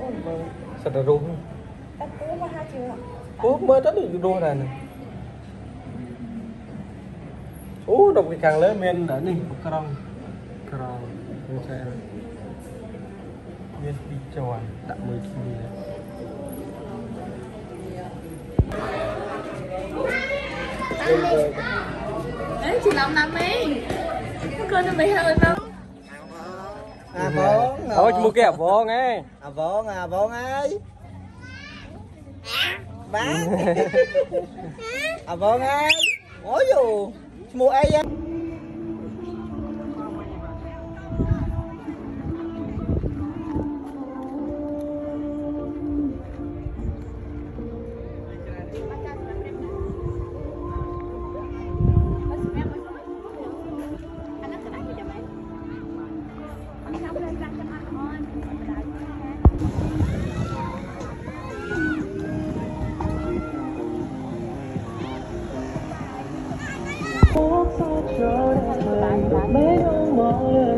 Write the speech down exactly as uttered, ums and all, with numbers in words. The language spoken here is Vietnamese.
Sao đã rung? Em cú mà hai chưa? Cú mới tới được rung này nè. Ủa, đồng cái càng lớn men đã đi, có rong. Có rong, không sao. Men đi tròn, đặt mười kim này. Đấy, chị làm năm ấy. Con nó bị hơi không? À vốn. Ôi, mua kẹp vốn nghe. À vốn, à vốn ấy. Bán. À vốn ấy. Ủa dù. Mua ai á. Mấy ông mong